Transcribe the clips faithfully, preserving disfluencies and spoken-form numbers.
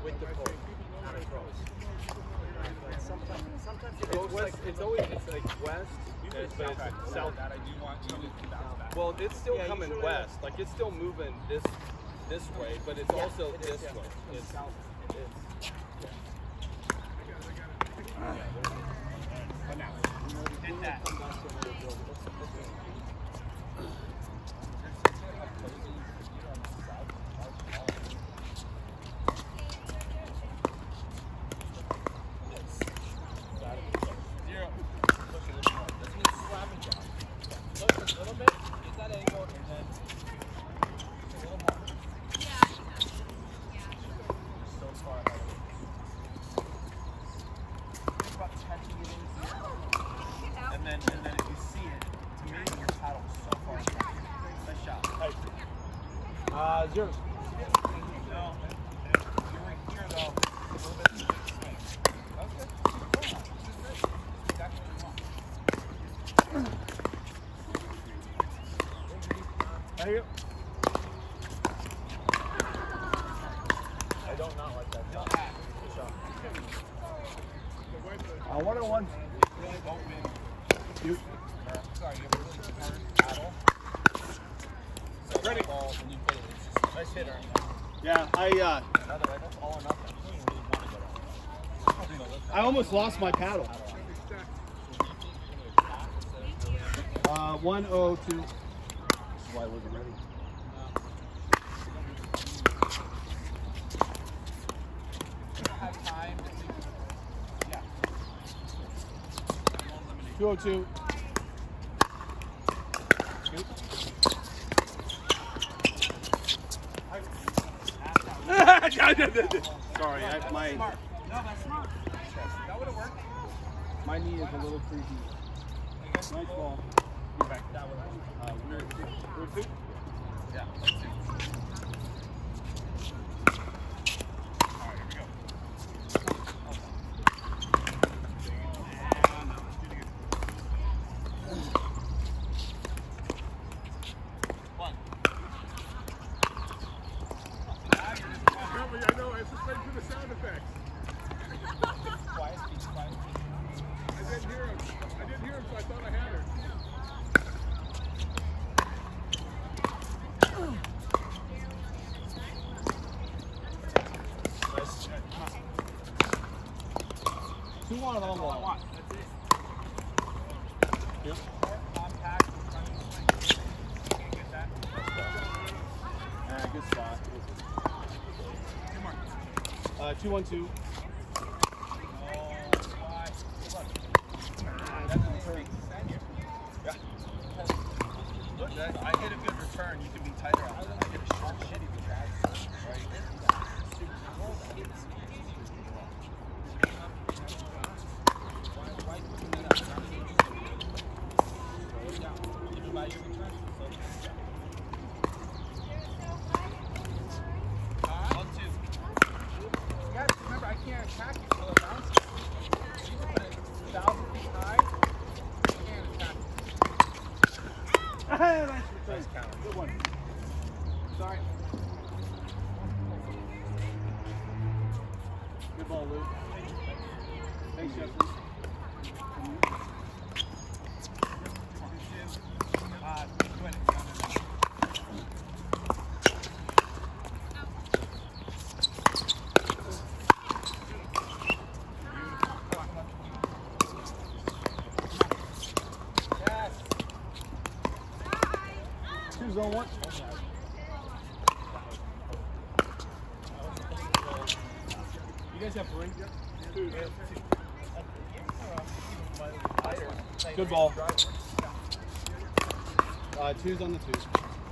with the post, not across. Sometimes, sometimes it It's goes west. like It's always it's like west, but it's south. That I do want you to bounce back. Well, it's still Yeah, coming usually- west. Like it's still moving this this way, but it's Yeah, also it this is, yeah. way. From It's, south. It is. But now, hit that. Uh, zero. No, you're right here though. A little bit swing. That's good. This is great. Exactly what you want. There you go. I don't not like that. No, ah, good shot. Uh, one on one. Really open. You. Or, sorry, you have a really smart paddle. So ready. Ball, when you put it, it's just nice hitter. Yeah, I uh, Another way, that's all or nothing. You don't really want to get out. I almost lost my paddle. Uh, one oh two. That's why I wasn't ready. Have time. Yeah. Two oh two. Sorry, I, my Smart. No, that's smart. That would have worked. my knee is a little creepy. Nice ball. Get back. That would have Uh, weird. Weird feet. Yeah. Alright, here we go. One. I know, it's just right to the sound effects. Quiet, speech, quiet. I didn't hear him. I didn't hear him, so I thought I had her. Two on and on That's all I ball. want. That's it. Yep. Compact, front swing. Can't get that. Uh, good spot. Two more. Uh, two one two. Oh, why? Good luck. That's the return. Yeah. Look, that, I hit a good return. You can be tighter on that. I hit a sharp shitty with that. Right? Why, why putting that up? Yeah. Even by your return. So, yeah. One, two. You guys remember, I can't attack you till it bounces. You put it a thousand feet high. You can't attack it. Nice return. Nice counter. Good one. Sorry. Good ball, Luke. Thanks, Justin. Uh, go ahead. Yes. Two zone one. You guys have three? Two. Good ball. Uh, two's on the two.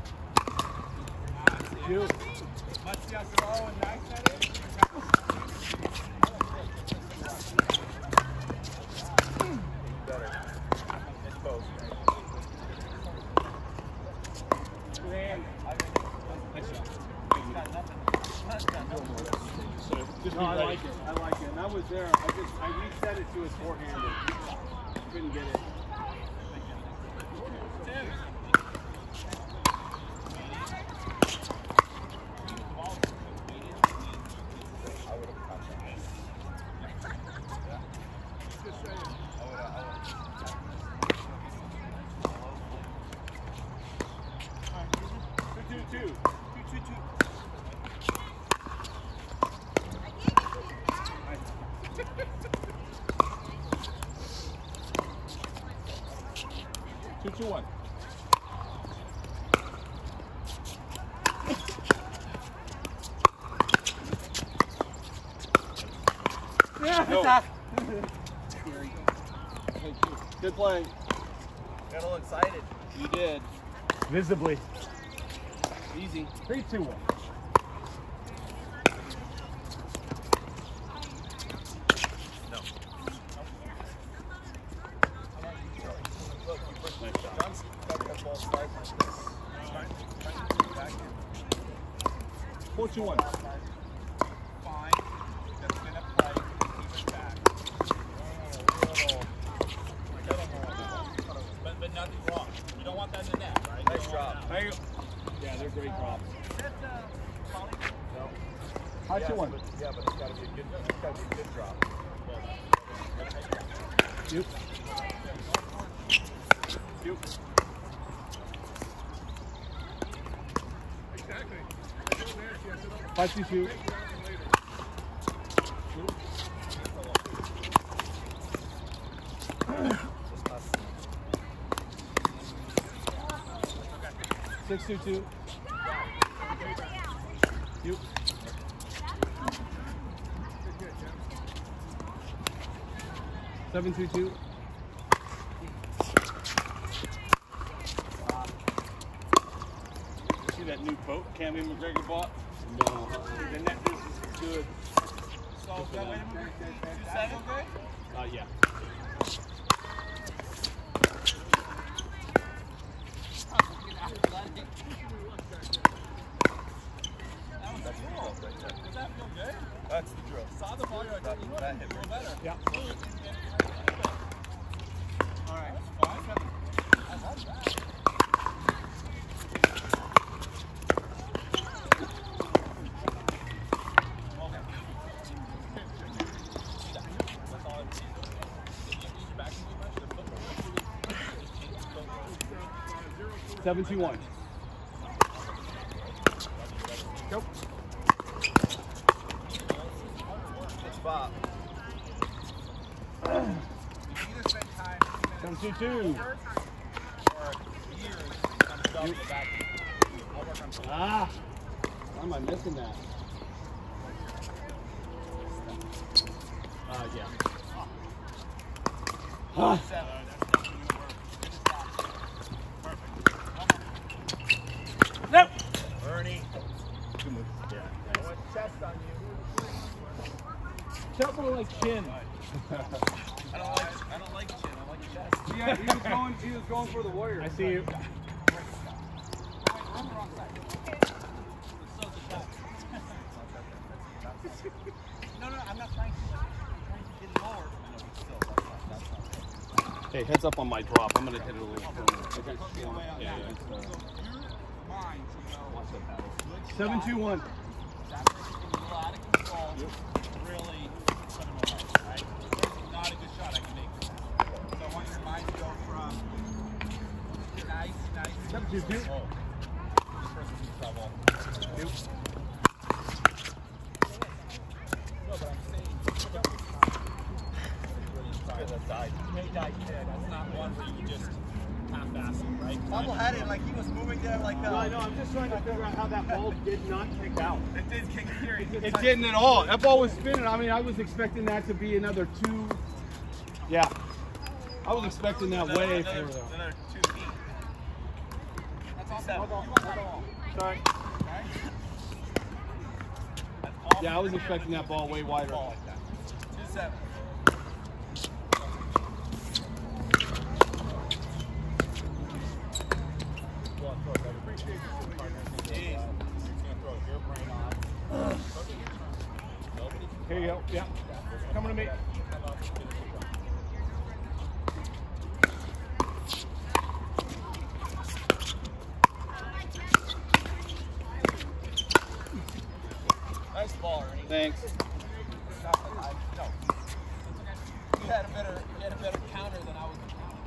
Two. Much yes, slow and nice that is. better. It's both. No, I like it. I like it. And I was there. I just I reset it to his forehanded. Couldn't get it. I would have Go. Good play. Got a little excited. You did. Visibly. Easy. Three, two, one. No. Nice shot. John's got that ball sliding like this. Trying, trying to get back in. Four, two, one. Fine. That's gonna play. Keep it back. But, but nothing wrong. You don't want that in the net, right? Nice drop. There you go. Yeah, they're great drops. No. High Yes, two, one. but, yeah, but it's got to be a good. It's got to be a good drop. Yep. You. Exactly. Go there, she has it up. Five, two, two. Take it out later. Just us. Six, two, two. You. Seven, two, two. See that new boat Cammy McGregor bought? No. The net business is good. So, is that way to move it? Two seven, good? Uh, yeah. That's the drill right there. Does that feel good? That's the drill. Saw the ball, you're like, That, you know, that hit feel right better. Yeah. All right. Five, seven. I love that. Okay. That's all I need. Did you use your back too much or football? Seven, two, one. Go. Good spot. You either spend time Seven, two, two. or years on developing the back. I'll work on something. Ah. Why am I missing that? Uh, yeah. Ah. Seven. That's definitely gonna work. Good stop. Perfect. Nope. Ernie. Good move. Yeah. I went chest on you. Chop more like chin. I don't like. I don't like chin. I like chest. Yeah, he was going. He was going for the Warriors. I see you. I'm the wrong side. So the shot. No, no, I'm not trying to. I'm trying to get it lower. I know, but still, that's not. That's not. Hey, heads up on my drop. I'm gonna hit it a little firmer. Okay. The other way out. Yeah, Yeah. yeah, it's, So uh, your mind to know. Watch that paddle. Good Seven, shot. two, one. That's a little out of control. Really put him away, right? It's not a good shot I can make. So I want your mind to go from nice, nice. Seven, two, two. Oh. This person's in trouble. Two. No, but I'm saying, look up this time. Really try. That died. May die dead. That's not one where you just half-ass it, right? Bubble had it like he was moving there like uh, No, I know. I'm just trying to figure out how that ball did not kick out. It did kick here. It It didn't at all. That ball was spinning. I mean, I was expecting that to be another two. Yeah. I was expecting that another, way another, for. another two feet. That's awesome. You want that ball. Sorry. Right? That's all Yeah, I was expecting that ball way wider. ball like that. Two seven. Here you go. Yeah. Coming to me. Nice ball, Ernie. Thanks. Not that I- no. You had a better, you had a better counter than I was counting.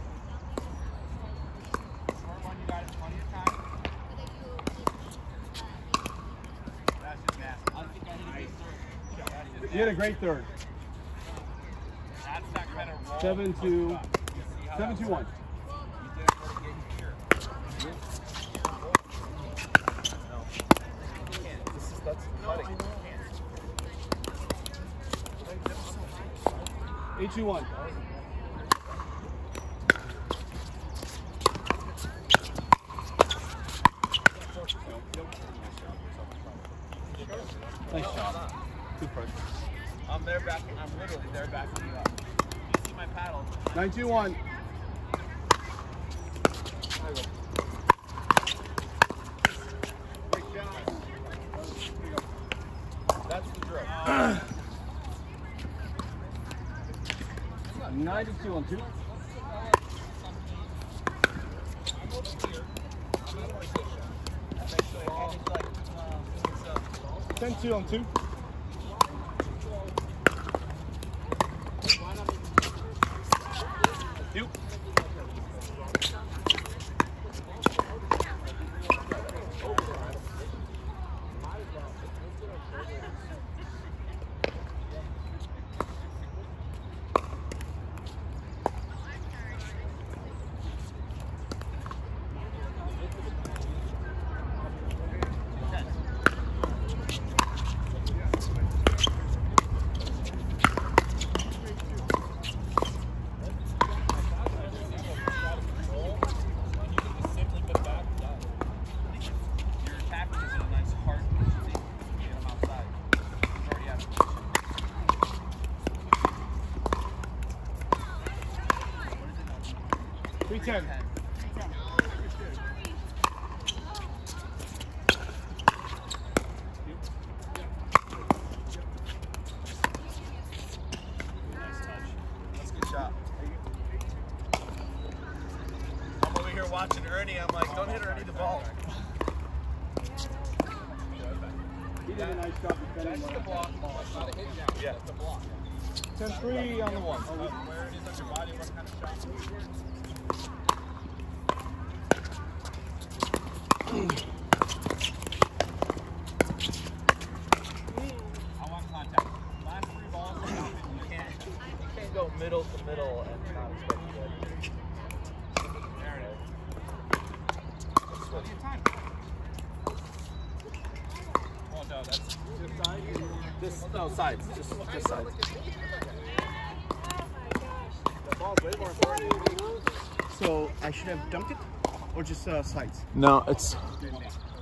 Smart one, you got it plenty of time. That's just nasty. I think I hit a good third. That is You had a great third. That's Sacramento roll. Seven, two- You see how Seven, that two, one. works? You did it for the game here. This is that's cutting. Eight two one. Nice shot. Good push. I'm there back. I'm literally there backing you up. You see my paddle? Nine two one. That's the drill. Ninety-two on two. Ten two on two. You. Three ten. That's a good shot. I'm over here watching Ernie. I'm like, don't hit Ernie the ball. He did a nice job defending. That's the block ball. It's not a hit down. Yeah, it's a block. Ten three on the one. Uh, where it is on your body, what kind of shot? I want contact. Last three balls, you can't. You can't go middle to middle and not expect to get. There it is. What do you time? Oh no, that's just side. Just no sides. Just just sides. The ball's way more important. So I should have dunked it, or just uh, sides? No, it's